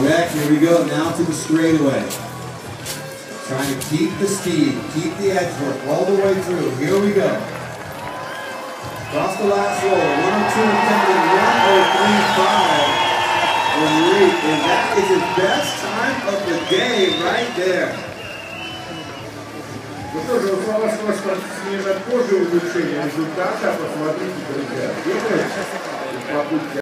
Correct, here we go, now to the straightaway. Trying to keep the speed, keep the edge work all the way through. Here we go. Across the last roll, 102 attempted, 103.5. And that is his best time of the game right there. Ну тоже, у вашего спортсмена тоже улучшение результата. Посмотрите, друзья.